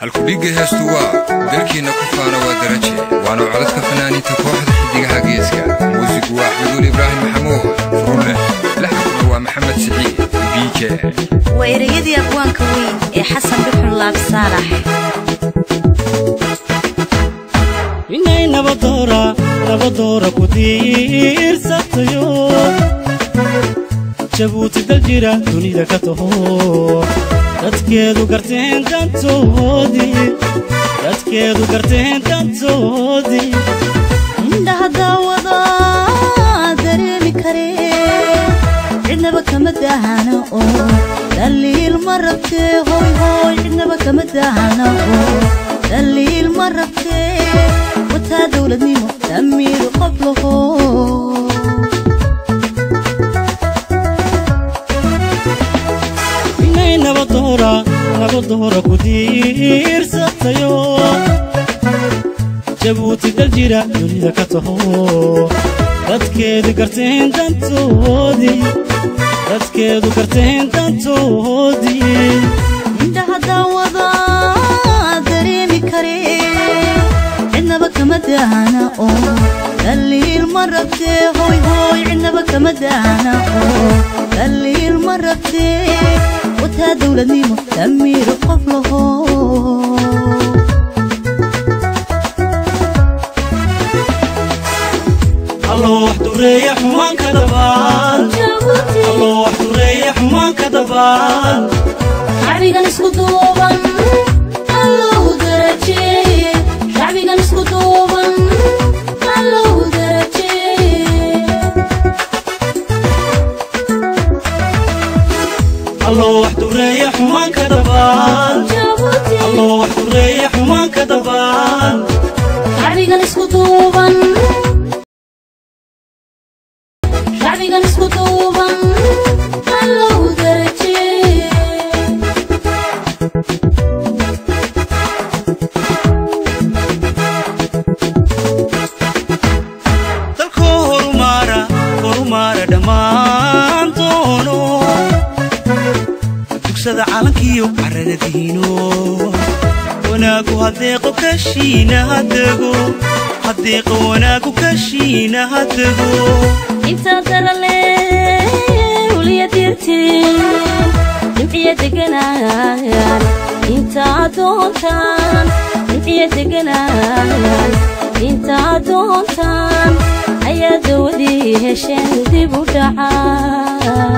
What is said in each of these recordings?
halkudhiga heestu waa dalkiina Kufaana waa Darajee waana codadka fanaaniinta kooxda Xidigaha Geeska muusigu waa Ibrahim Maxamuud furne laxanku waa Maxamed Saciid BK weerayadii abwaanka weyn ee Xasan Bixul Laab Saalax inay nabadora ku diirsatayo jabuuti daljira dunida ka taho dadkeedu garteen dantoodii indhaha daawada dareemi karee cidnaba kama daahana oo daliil ma rabtee hooy cidnaba kama daahana oo daliil ma rabtee wataa dawladnimo damiir qof laho nabadora ku diirsatayo jabuuti daljira dunida ka taho dadkeedu garteen dantoodii indhaha daawada dareemi karee cidnaba kama daahana oo daliil ma rabtee hooy cidnaba kama daahana oo daliil ma rabtee wataa dawladnimo damiir qof laho الله وحدوريح حمان كدبال الله وحدوريح حمان كدبال شعبي كان اسكو دوبان الله درجي شعبي كان اسكو دوبان الله درجي الله وحدوريح حمان كدبال الله وحدوريح حمان كدبال شعبي كان اسكو دوبان شعبيgan isku duuban allow darajee dalko horumara dhammaan doono dugsada calankiyo carrada diino wanaagu hadeeqo kashiina wanaagu kashiina hadego inta darale uliya dirtiin nimciya deganaan inta doontaan nimciya deganaan inta doontaan ayaa dawladii hesheen dib u dhacaa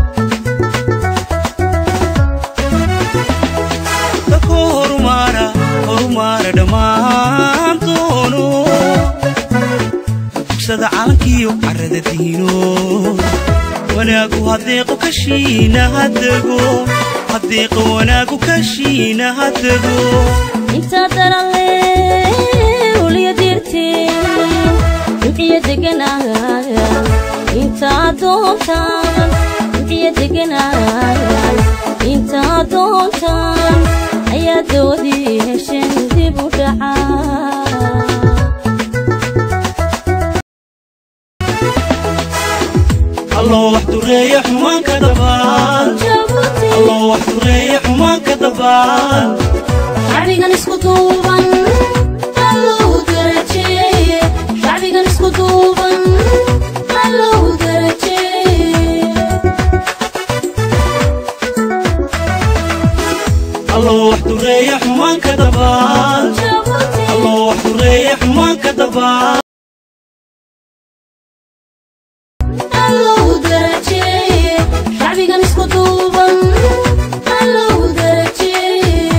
dadku horumara dhammaan doono dugsada calankiyo carrada diino wanaagu hadeeqo kashiina wanaagu kashiina hadego inta darale uliya dirtiin nimciya deganaan inta doontaan nimciya deganaan inta doontaan ayaa dawladii hesheen dib u dhacaa الله وحدوريح حمان كدبال الله وحدوريح حمان كدبال شعبيgan isku duuban allow darajee shacbigan isku duuban allow darajee الله وحدوريح حمان كدبال الله وحدوريح حمان كدبال allow darajee shacbigan isku duuban allow darajee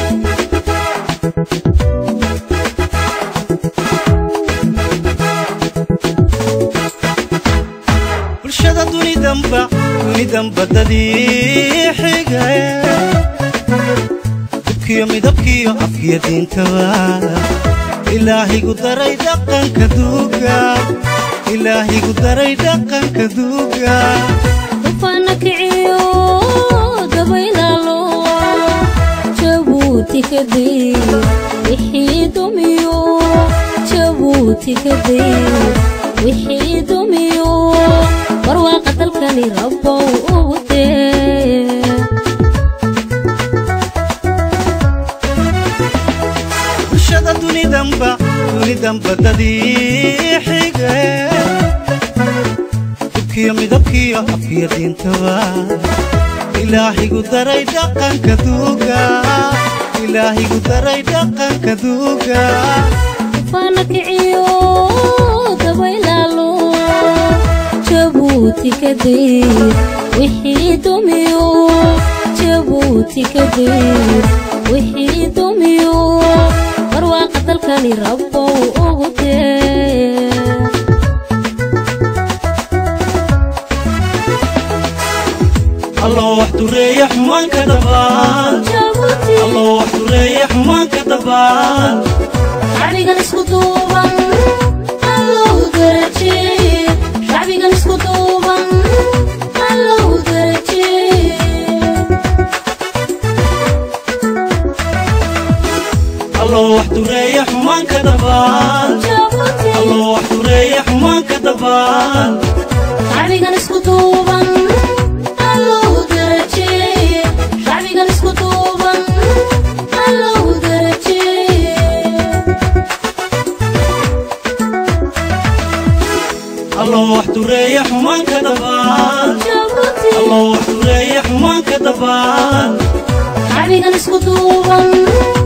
bulshada dunidanba dadii xigay dubkiyo midabkiyo afkiyo diintaba ilaahigu daray dhaqanka duuga Kufaana kiciyo dabaylaalo jabuuti kadib wixii dumiyo jabuuti kadib wixii dumiyo barwaaqa dalkani rabbow ugu dee damba dadiixiga dubkiyo midabkiyo afkiyo diintaba ilaahigu daray dhaqanka duuga ilaahigu daray dhaqanka duuga Kufaana kiciyo dabaylaalo Jabuuti kadir wixii dumiyo Jabuuti kadir wixii dumiyo barwaaqa dalkani rabbo ugu tee الله وحده ريح من كدبان الله وحده ريح من كدبان شعبي قال اسكو دوبا الله درجي شعبي قال اسكو دوبا الله درجي الله وحده ريح من كدبان الله وحده ريح من كدبان شعبي قال اسكو دوبا الله درجي شعبي قال اسكو دوبا الله درجي الله وحده ريح من كدبان الله وحده ريح من كدبان شعبي قال اسكو دوبا